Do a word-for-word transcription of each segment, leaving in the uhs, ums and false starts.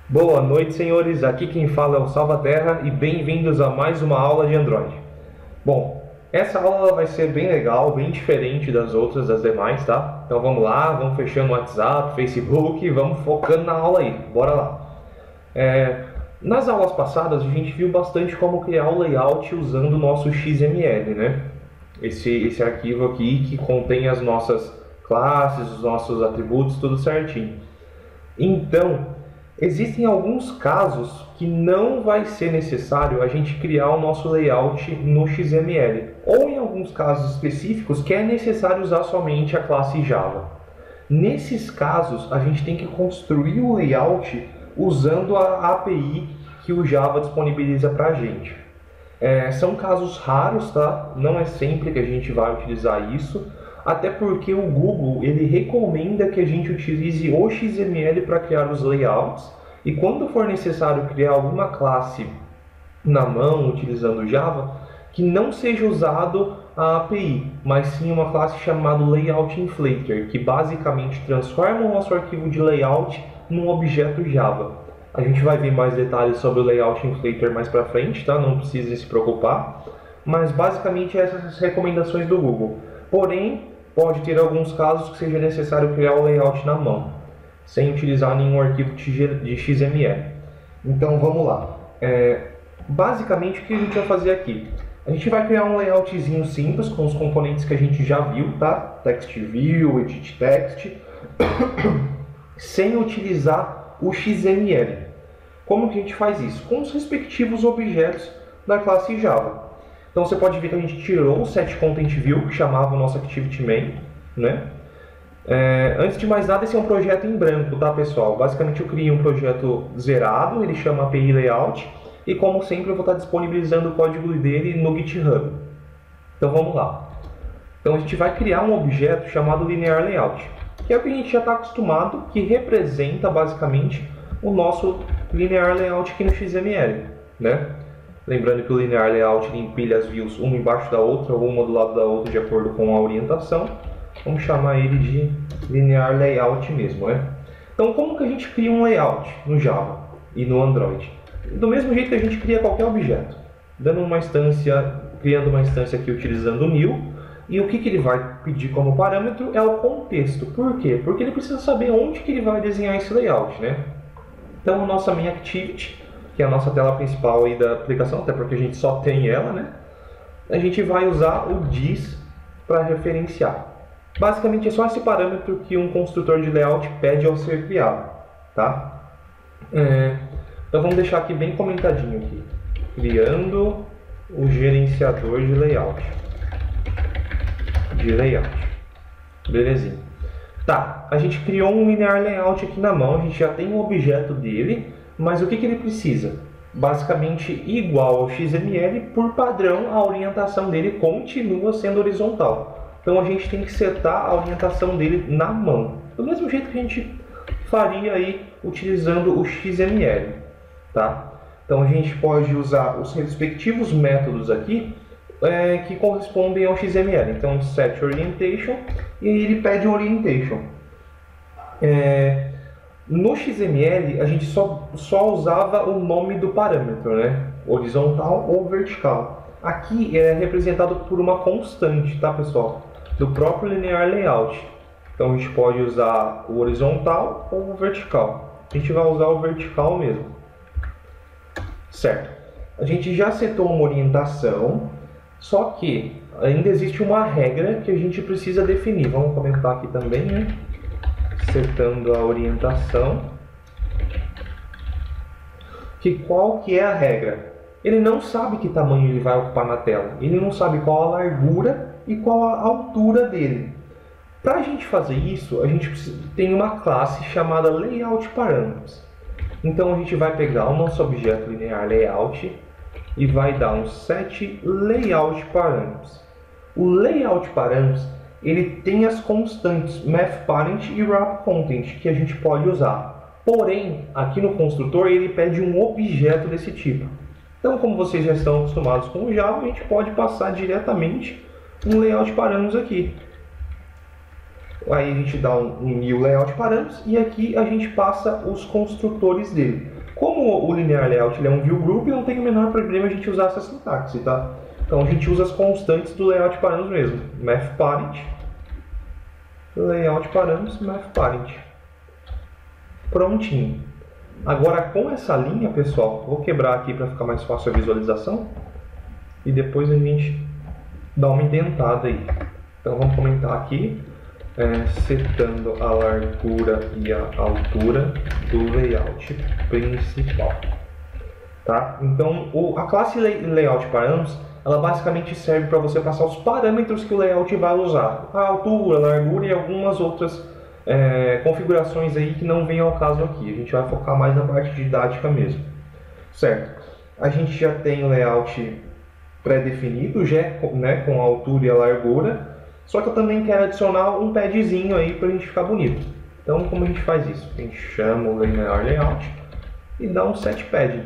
Boa noite, senhores. Aqui quem fala é o Salvaterra e bem-vindos a mais uma aula de Android. Bom, essa aula vai ser bem legal, bem diferente das outras, das demais, tá? Então vamos lá, vamos fechando o WhatsApp, Facebook, vamos focando na aula aí. Bora lá. É, nas aulas passadas a gente viu bastante como criar o layout usando o nosso X M L, né? Esse, esse arquivo aqui que contém as nossas classes, os nossos atributos, tudo certinho. Então, existem alguns casos que não vai ser necessário a gente criar o nosso layout no X M L, ou em alguns casos específicos que é necessário usar somente a classe Java. Nesses casos, a gente tem que construir o layout usando a API que o Java disponibiliza para a gente. É, são casos raros, tá? Não é sempre que a gente vai utilizar isso, até porque o Google ele recomenda que a gente utilize o X M L para criar os layouts, e quando for necessário criar alguma classe na mão utilizando Java, que não seja usado a API, mas sim uma classe chamada Layout Inflator, que basicamente transforma o nosso arquivo de layout num objeto Java. A gente vai ver mais detalhes sobre o Layout Inflator mais para frente, tá? Não precisa se preocupar, mas basicamente essas são as recomendações do Google. Porém, pode ter alguns casos que seja necessário criar o layout na mão, sem utilizar nenhum arquivo de X M L. Então vamos lá. É, basicamente o que a gente vai fazer aqui? A gente vai criar um layoutzinho simples com os componentes que a gente já viu, tá? Text View, Edit Text, sem utilizar o X M L. Como que a gente faz isso? Com os respectivos objetos da classe Java. Então você pode ver que a gente tirou o setContentView, que chamava o nosso ActivityMain, né? É, antes de mais nada, esse é um projeto em branco, tá, pessoal? Basicamente eu criei um projeto zerado, ele chama A P I Layout, e como sempre eu vou estar disponibilizando o código dele no GitHub. Então vamos lá. Então a gente vai criar um objeto chamado Linear Layout, que é o que a gente já está acostumado, que representa basicamente o nosso Linear Layout aqui no X M L, né? Lembrando que o Linear Layout ele empilha as views uma embaixo da outra, ou uma do lado da outra, de acordo com a orientação. Vamos chamar ele de Linear Layout mesmo, né? Então, como que a gente cria um layout no Java e no Android? Do mesmo jeito que a gente cria qualquer objeto, dando uma instância, criando uma instância aqui utilizando o new, e o que, que ele vai pedir como parâmetro é o contexto. Por quê? Porque ele precisa saber onde que ele vai desenhar esse layout, né? Então, a nossa main activity, que é a nossa tela principal aí da aplicação, até porque a gente só tem ela, né? A gente vai usar o dis para referenciar. Basicamente é só esse parâmetro que um construtor de layout pede ao ser criado, tá? É, então vamos deixar aqui bem comentadinho aqui. Criando o gerenciador de layout. De layout. Belezinha. Tá, a gente criou um linear layout aqui na mão, a gente já tem um objeto dele, mas o que, que ele precisa? Basicamente igual ao X M L, por padrão a orientação dele continua sendo horizontal. Então a gente tem que setar a orientação dele na mão, do mesmo jeito que a gente faria aí utilizando o X M L, tá? Então a gente pode usar os respectivos métodos aqui é, que correspondem ao X M L. Então set orientation, e aí ele pede um orientation. É, no X M L a gente só, só usava o nome do parâmetro, né? Horizontal ou vertical. Aqui é representado por uma constante, tá, pessoal? Do próprio Linear Layout. Então a gente pode usar o horizontal ou o vertical. A gente vai usar o vertical mesmo. Certo. A gente já setou uma orientação, só que ainda existe uma regra que a gente precisa definir. Vamos comentar aqui também, né? Setando a orientação. Que qual que é a regra? Ele não sabe que tamanho ele vai ocupar na tela. Ele não sabe qual a largura e qual a altura dele. Para a gente fazer isso, a gente precisa, tem uma classe chamada Layout Parameters. Então a gente vai pegar o nosso objeto linear layout e vai dar um set layout parameters. O layout parameters ele tem as constantes mathParent e wrapContent que a gente pode usar. Porém, aqui no construtor ele pede um objeto desse tipo. Então, como vocês já estão acostumados com o Java, a gente pode passar diretamente um layout parâmetros aqui. Aí a gente dá um, um new layout parâmetros e aqui a gente passa os construtores dele. Como o linear layout ele é um view group, não tem o menor problema a gente usar essa sintaxe, tá? Então a gente usa as constantes do layout params mesmo. Math parent, layout params, math parent. Prontinho. Agora com essa linha, pessoal, vou quebrar aqui para ficar mais fácil a visualização. E depois a gente dá uma indentada aí. Então vamos comentar aqui. É, setando a largura e a altura do layout principal, tá? Então o, a classe layout params, ela basicamente serve para você passar os parâmetros que o layout vai usar, a altura, a largura e algumas outras é, configurações aí que não vêm ao caso aqui. A gente vai focar mais na parte didática mesmo, certo? A gente já tem o layout pré-definido, já, né, com a altura e a largura. Só que eu também quero adicionar um padzinho aí para a gente ficar bonito. Então, como a gente faz isso? A gente chama o linear layout e dá um set pad.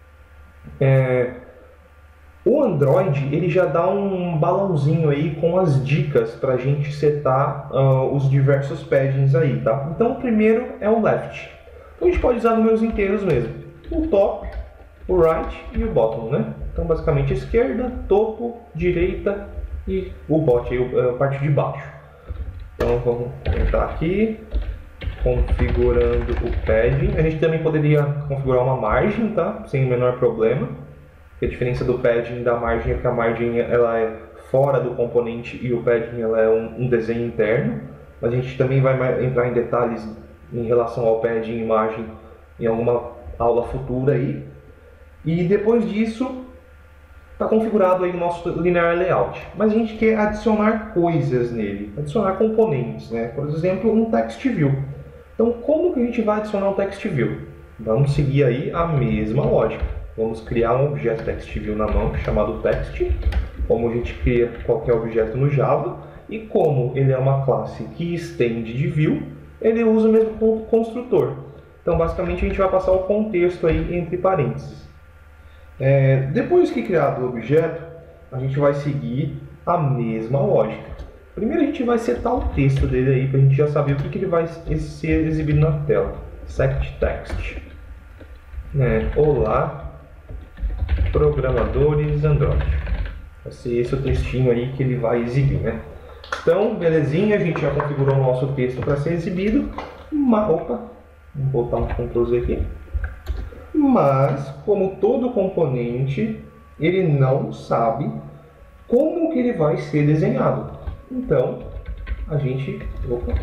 É... O Android ele já dá um balãozinho aí com as dicas para a gente setar uh, os diversos paddings aí, tá? Então, o primeiro é o left. Então, a gente pode usar números inteiros mesmo. O top, o right e o bottom, né? Então, basicamente, esquerda, topo, direita e o bot, a parte de baixo. Então vamos entrar aqui, configurando o padding. A gente também poderia configurar uma margem, tá? Sem o menor problema. A diferença do padding da margem é que a margem ela é fora do componente e o padding ela é um, um desenho interno. Mas a gente também vai entrar em detalhes em relação ao padding e margem em alguma aula futura aí. E depois disso está configurado aí o nosso linear layout, mas a gente quer adicionar coisas nele, adicionar componentes, né? Por exemplo, um text view. Então, como que a gente vai adicionar um text view? Vamos seguir aí a mesma lógica. Vamos criar um objeto text view na mão chamado text, como a gente cria qualquer objeto no Java, e como ele é uma classe que estende de view, ele usa o mesmo construtor. Então, basicamente, a gente vai passar o contexto aí entre parênteses. É, depois que criado o objeto, a gente vai seguir a mesma lógica. Primeiro a gente vai setar o texto dele aí, para a gente já saber o que, que ele vai ser exibido na tela. Sect text. É, olá, programadores Android. Vai ser esse o textinho aí que ele vai exibir, né? Então, belezinha, a gente já configurou o nosso texto para ser exibido. Mas, opa, vamos botar um control Z aqui. Mas, como todo componente, ele não sabe como que ele vai ser desenhado. Então, a gente opa,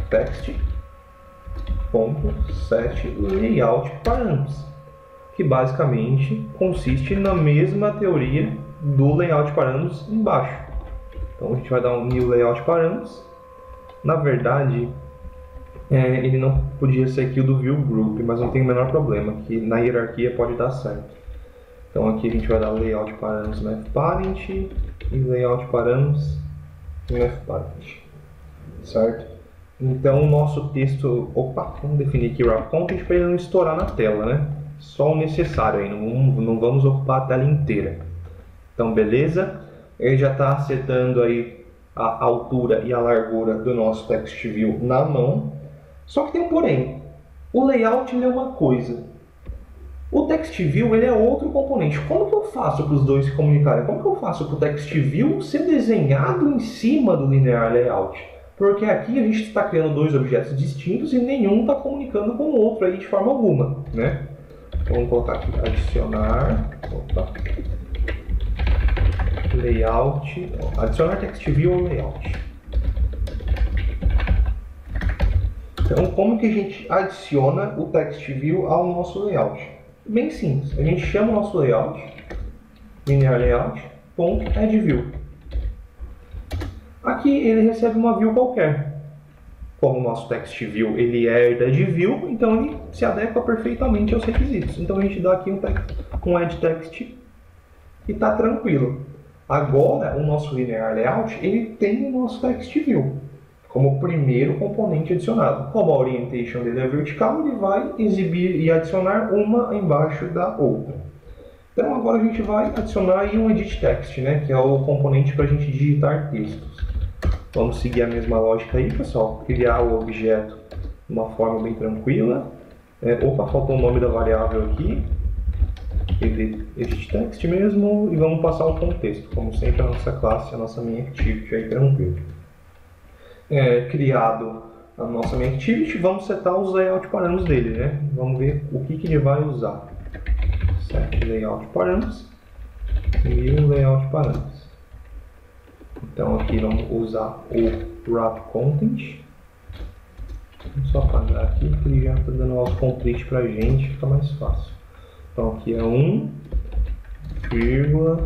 text.setLayoutParams, que basicamente consiste na mesma teoria do layout params embaixo. Então, a gente vai dar um new layout params. Na verdade, É, ele não podia ser aqui o do view group, mas não tem o menor problema, que na hierarquia pode dar certo. Então aqui a gente vai dar layout params math parent e layout params math parent, certo? Então o nosso texto, opa, vamos definir aqui wrap content para ele não estourar na tela, né? Só o necessário aí, não, não vamos ocupar a tela inteira. Então beleza, ele já está setando aí a altura e a largura do nosso text view na mão. Só que tem um porém, o layout ele é uma coisa, o text view ele é outro componente. Como que eu faço para os dois se comunicarem? Como que eu faço para o text view ser desenhado em cima do linear layout? Porque aqui a gente está criando dois objetos distintos e nenhum está comunicando com o outro aí de forma alguma, né? Então, vamos colocar aqui, adicionar, opa, layout, adicionar text view ao layout. Então, como que a gente adiciona o text view ao nosso layout? Bem simples, a gente chama o nosso layout, linear layout, ponto add view. Aqui ele recebe uma view qualquer. Como o nosso text view ele herda de view, então ele se adequa perfeitamente aos requisitos. Então a gente dá aqui um, text, um add text e está tranquilo. Agora o nosso linear layout ele tem o nosso text view como primeiro componente adicionado. Como a orientation dele é vertical, ele vai exibir e adicionar uma embaixo da outra. Então agora a gente vai adicionar aí um edit text, né, que é o componente para a gente digitar textos. Vamos seguir a mesma lógica aí, pessoal. Criar o objeto de uma forma bem tranquila. É, opa, faltou o nome da variável aqui. Edit text mesmo, e vamos passar o contexto, como sempre a nossa classe, a nossa main activity aí tranquilo. É, criado a nossa main activity, vamos setar os layout parâmetros dele, né? Vamos ver o que, que ele vai usar. Set layout parâmetros e o layout parâmetros. Então aqui vamos usar o wrap content. Vamos só apagar aqui, porque ele já está dando autocomplete para a gente, fica mais fácil. Então aqui é um, vírgula,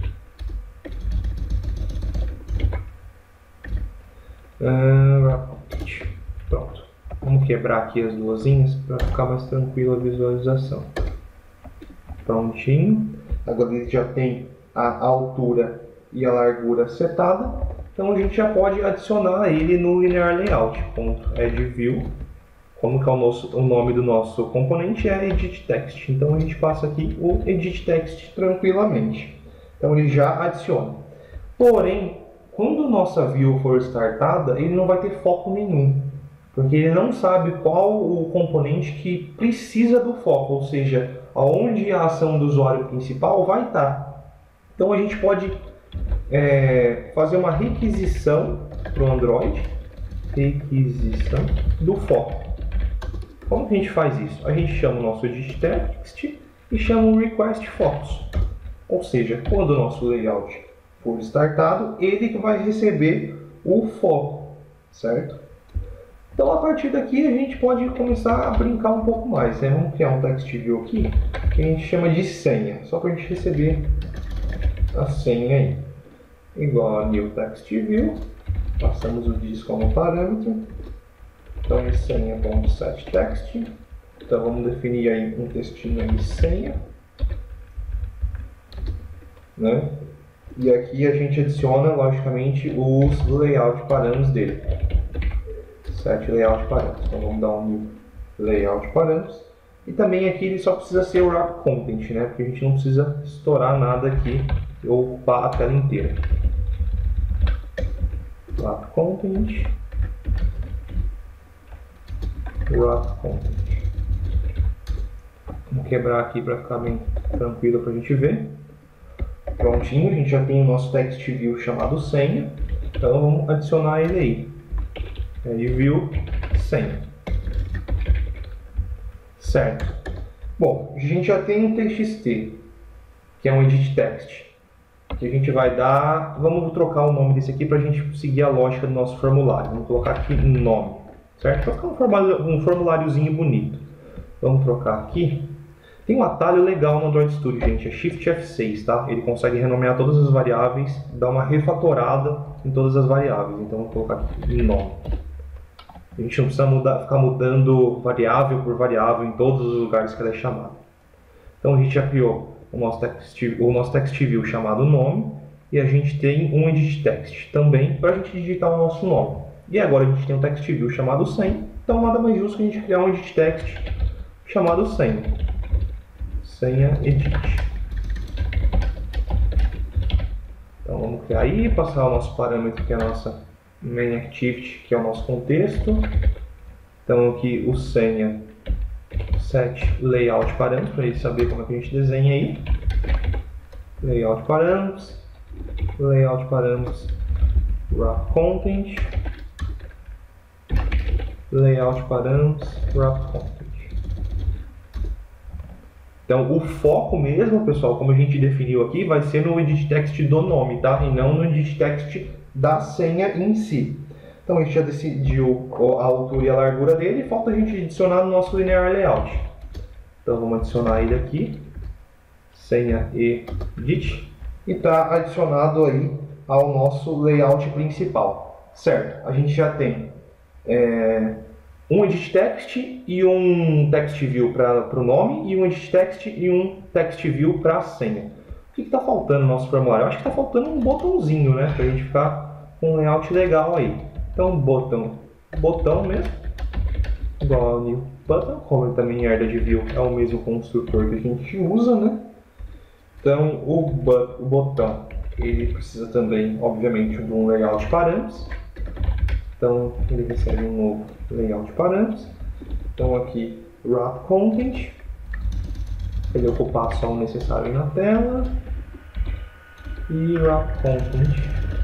uh, wrap content. Pronto. Vamos quebrar aqui as duas linhas para ficar mais tranquila a visualização. Prontinho. Agora ele já tem a altura e a largura setada. Então a gente já pode adicionar ele no linear layout. Ponto add view. Como que é o, nosso, o nome do nosso componente é edit text. Então a gente passa aqui o edit text tranquilamente. Então ele já adiciona. Porém, quando nossa view for startada, ele não vai ter foco nenhum. Porque ele não sabe qual o componente que precisa do foco, ou seja, aonde a ação do usuário principal vai estar. Então a gente pode é, fazer uma requisição para o Android, requisição do foco. Como que a gente faz isso? A gente chama o nosso edit text e chama o request focus. Ou seja, quando o nosso layout for startado, ele vai receber o foco, certo? Então a partir daqui a gente pode começar a brincar um pouco mais, né? Vamos criar um text view aqui que a gente chama de senha, só para a gente receber a senha aí. Igual a new text view, passamos o this como parâmetro. Então é senha.setText. Então vamos definir aí um textinho aí de senha, né? E aqui a gente adiciona logicamente os layout parâmetros dele. Set layout parâmetros. Então vamos dar um new layout parâmetros. E também aqui ele só precisa ser o wrap content, né? Porque a gente não precisa estourar nada aqui ou ocupar a tela inteira. Wrap content. Wrap content. Vamos quebrar aqui para ficar bem tranquilo para a gente ver. Prontinho, a gente já tem o nosso text view chamado senha. Então vamos adicionar ele aí. Ele view senha. Certo. Bom, a gente já tem um txt, que é um edit text, que a gente vai dar. Vamos trocar o nome desse aqui para a gente seguir a lógica do nosso formulário. Vamos colocar aqui um nome, certo? Para ficar um, formulário, um formuláriozinho bonito. Vamos trocar aqui. Tem um atalho legal no Android Studio, gente, é Shift F seis, tá? Ele consegue renomear todas as variáveis, dar uma refatorada em todas as variáveis. Então vou colocar aqui nome. A gente não precisa mudar, ficar mudando variável por variável em todos os lugares que ela é chamada. Então a gente já criou o nosso text, o nosso text view chamado nome, e a gente tem um edit text também para a gente digitar o nosso nome. E agora a gente tem um text view chamado senha, então nada mais justo que a gente criar um edit text chamado senha. Senha edit. Então vamos criar aí, passar o nosso parâmetro que é a nossa main activity, que é o nosso contexto. Então aqui o senha set layout parâmetros, para ele saber como é que a gente desenha aí. Layout parâmetros, layout parâmetros, wrap content, layout parâmetros, wrap content. Então o foco mesmo, pessoal, como a gente definiu aqui, vai ser no edit text do nome, tá? E não no edit text da senha em si. Então a gente já decidiu a altura e a largura dele, falta a gente adicionar no nosso linear layout. Então vamos adicionar ele aqui, senha edit, e está adicionado aí ao nosso layout principal, certo? A gente já tem é, um edit text e um text view para o nome, e um edit text e um text view para a senha. O que está faltando no nosso formulário? Eu acho que está faltando um botãozinho, né? Para a gente ficar com um layout legal aí. Então, botão, botão mesmo, igual ao new button, como ele também herda de view, é o mesmo construtor que a gente usa, né? Então, o, but, o botão, ele precisa também, obviamente, de um layout parâmetros. Então, ele recebe um novo layout parâmetros. Então, aqui wrap content, ele ocupar só o necessário na tela, e wrap content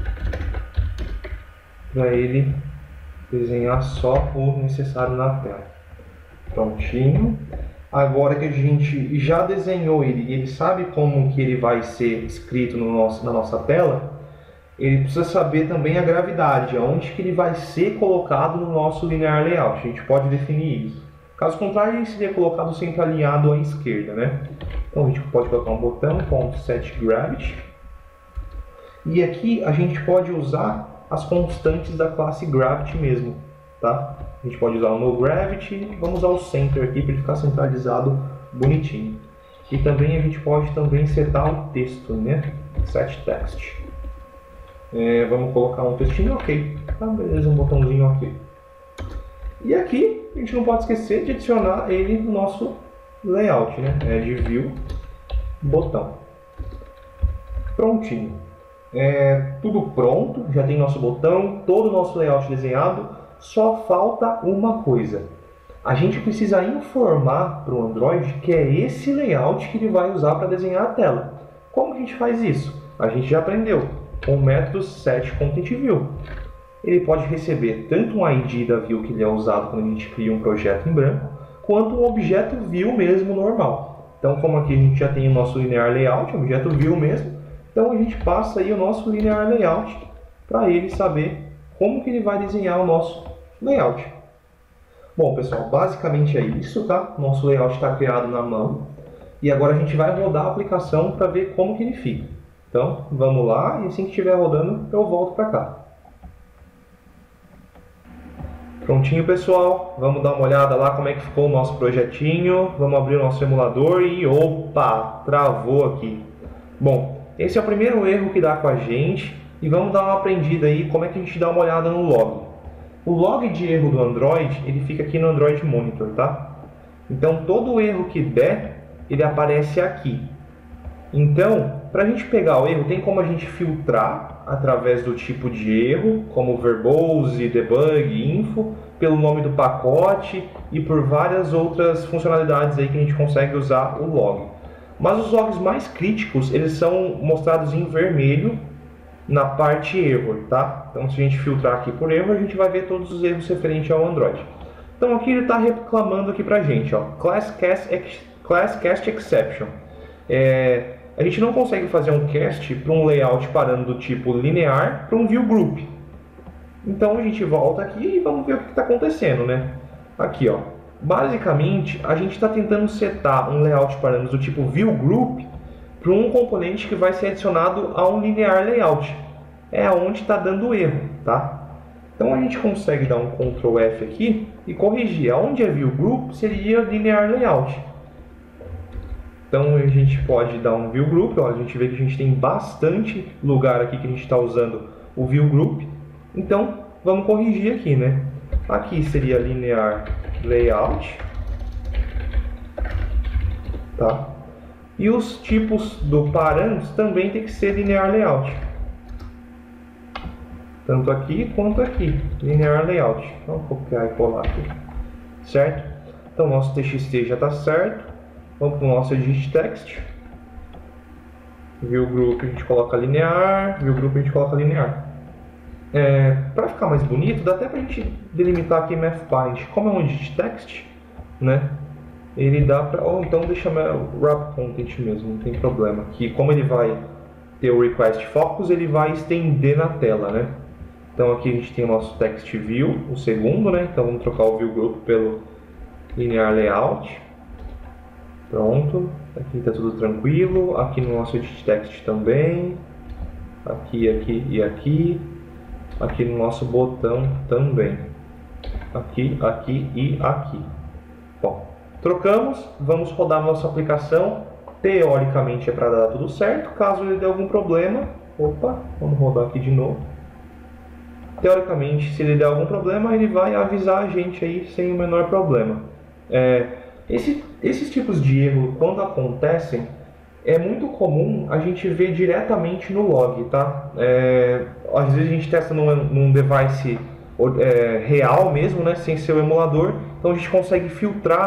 para ele desenhar só o necessário na tela. Prontinho. Agora que a gente já desenhou ele e ele sabe como que ele vai ser escrito no nosso, na nossa tela, ele precisa saber também a gravidade, aonde que ele vai ser colocado no nosso linear layout. A gente pode definir isso. Caso contrário, ele seria colocado sempre alinhado à esquerda, né? Então a gente pode colocar um botão, ponto set gravity. E aqui a gente pode usar as constantes da classe gravity mesmo, tá? A gente pode usar o noGravity, vamos usar o center aqui para ele ficar centralizado bonitinho. E também a gente pode também setar o texto, né? Set text. É, vamos colocar um textinho ok. Tá, beleza, um botãozinho ok. E aqui a gente não pode esquecer de adicionar ele no nosso layout, né? É de view, botão. Prontinho. É, tudo pronto, já tem nosso botão, todo o nosso layout desenhado. Só falta uma coisa. A gente precisa informar para o Android que é esse layout que ele vai usar para desenhar a tela. Como que a gente faz isso? A gente já aprendeu com o método setContentView. Ele pode receber tanto um I D da view que ele é usado quando a gente cria um projeto em branco, quanto um objeto view mesmo normal. Então, como aqui a gente já tem o nosso linear layout, objeto view mesmo, então a gente passa aí o nosso linear layout para ele saber como que ele vai desenhar o nosso layout. Bom, pessoal, basicamente é isso, tá? Nosso layout está criado na mão. E agora a gente vai rodar a aplicação para ver como que ele fica. Então, vamos lá, e assim que estiver rodando, eu volto para cá. Prontinho, pessoal. Vamos dar uma olhada lá como é que ficou o nosso projetinho. Vamos abrir o nosso emulador e, opa, travou aqui. Bom, esse é o primeiro erro que dá com a gente. E vamos dar uma aprendida aí como é que a gente dá uma olhada no log. O log de erro do Android, ele fica aqui no Android Monitor, tá? Então, todo erro que der, ele aparece aqui. Então, para a gente pegar o erro, tem como a gente filtrar através do tipo de erro, como verbose, debug, info, pelo nome do pacote e por várias outras funcionalidades aí que a gente consegue usar o log. Mas os logs mais críticos, eles são mostrados em vermelho na parte error, tá? Então, se a gente filtrar aqui por erro, a gente vai ver todos os erros referentes ao Android. Então, aqui ele está reclamando aqui pra gente, ó, Class Cast, class cast Exception. É, a gente não consegue fazer um cast para um layout parando do tipo linear para um view group. Então, a gente volta aqui e vamos ver o que está acontecendo, né? Aqui, ó. Basicamente, a gente está tentando setar um layout parando do tipo view group para um componente que vai ser adicionado a um linear layout. É onde está dando erro, tá? Então a gente consegue dar um control F aqui e corrigir. Aonde é view group seria linear layout. Então a gente pode dar um view group. Ó, a gente vê que a gente tem bastante lugar aqui que a gente está usando o view group. Então vamos corrigir aqui, né? Aqui seria linear layout, tá? E os tipos do parâmetros também tem que ser linear layout. Tanto aqui quanto aqui, linear layout. Vamos copiar e colar aqui. Certo? Então nosso T X T já está certo. Vamos para o nosso edit text. View group a gente coloca linear, view group a gente coloca linear. É, para ficar mais bonito, dá até para a gente delimitar aqui mathbind. Como é um edit text, né? Ele dá para, ou então deixa wrap content mesmo, não tem problema. Que como ele vai ter o request focus, ele vai estender na tela, né? Então aqui a gente tem o nosso text view, o segundo, né? Então vamos trocar o view group pelo linear layout. Pronto, aqui está tudo tranquilo. Aqui no nosso edit text também. Aqui, aqui e aqui. Aqui no nosso botão também. Aqui, aqui e aqui. Bom, trocamos, vamos rodar nossa aplicação. Teoricamente é para dar tudo certo. Caso ele dê algum problema, opa, vamos rodar aqui de novo. Teoricamente, se ele der algum problema, ele vai avisar a gente aí sem o menor problema. É, esse, esses tipos de erro, quando acontecem, é muito comum a gente ver diretamente no log, tá? É, às vezes a gente testa num, num device é, real mesmo, né, sem ser o emulador, então a gente consegue filtrar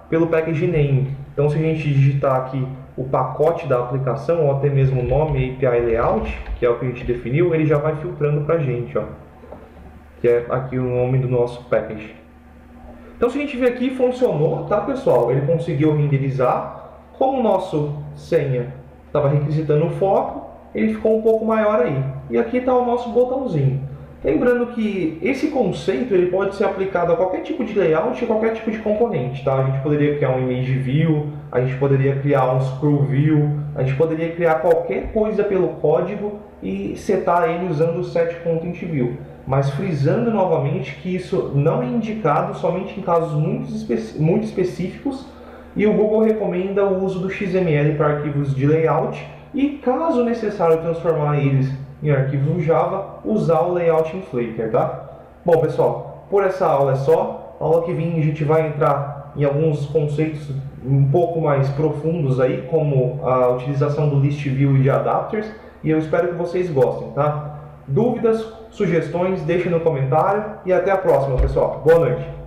pelo package name. Então, se a gente digitar aqui o pacote da aplicação, ou até mesmo o nome A P I Layout, que é o que a gente definiu, ele já vai filtrando para a gente, ó, que é aqui o nome do nosso package. Então, se a gente ver aqui, funcionou, tá, pessoal? Ele conseguiu renderizar. Como o nosso senha estava requisitando o foco, ele ficou um pouco maior aí. E aqui está o nosso botãozinho. Lembrando que esse conceito ele pode ser aplicado a qualquer tipo de layout e qualquer tipo de componente, tá? A gente poderia criar um image view, a gente poderia criar um scroll view, a gente poderia criar qualquer coisa pelo código e setar ele usando o setContentView. Mas frisando novamente que isso não é indicado somente em casos muito, espe muito específicos, e o Google recomenda o uso do X M L para arquivos de layout e, caso necessário transformar eles em arquivos Java, usar o Layout Inflator, tá? Bom, pessoal, por essa aula é só. A aula que vem a gente vai entrar em alguns conceitos um pouco mais profundos aí, como a utilização do List View e de Adapters, e eu espero que vocês gostem, tá? Dúvidas, sugestões, deixem no comentário e até a próxima, pessoal. Boa noite!